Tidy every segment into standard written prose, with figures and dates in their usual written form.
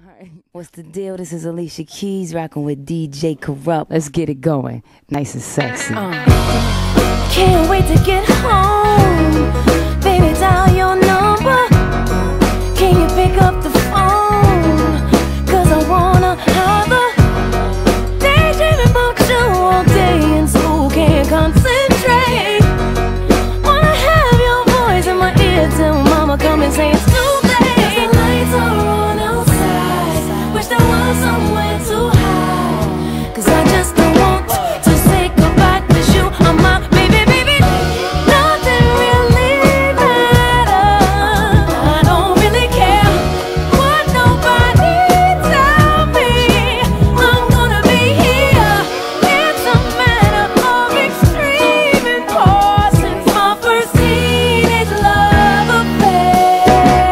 Alright. What's the deal? This is Alicia Keys rocking with DJ Corrupt. Let's get it going. Nice and sexy. Can't wait to get home. Baby, dial your number. Can you pick up the phone? 'Cause I wanna holler. Daydreaming about you all day in school. Can't concentrate. Wanna have your voice in my ear till mama come and say it's too late. 'Cause the lights are on outside. Wish there was somewhere to hide. 'Cause I just don't want to say goodbye. 'Cause you are my baby, baby. Nothing really matters. I don't really care what nobody tell me. I'm gonna be here. It's a matter of extreme importance. My first teenage love affair.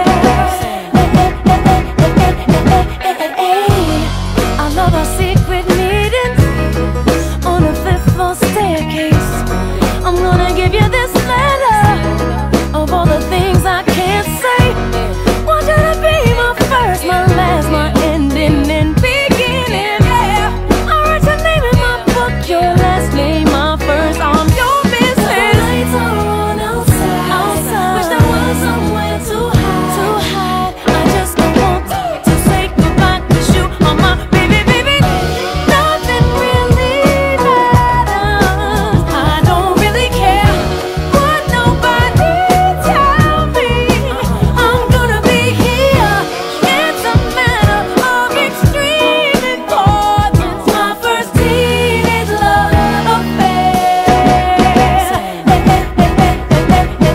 I love our secret meetings on the 5th floor staircase. I'm gonna give you this letter of all the things I can't say. Want you to be my first, my last, my ending and beginning. Yeah, I write your name in my book, your last name my first. I'm your business. The lights are on outside. Wish there was somewhere to hide. I just don't want to say goodbye. 'Cause you are my baby, baby. Nothing really matters. I don't really care what nobody tell me. I'm gonna be here. It's a matter of extreme importance. My first teenage love affair.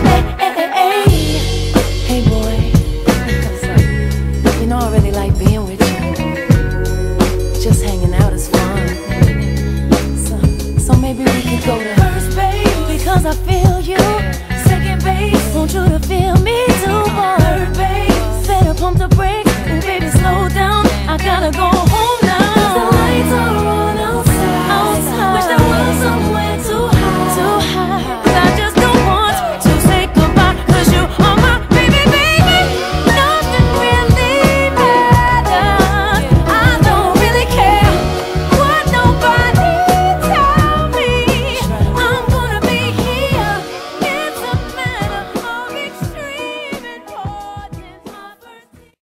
Hey boy, you know I really like being with you.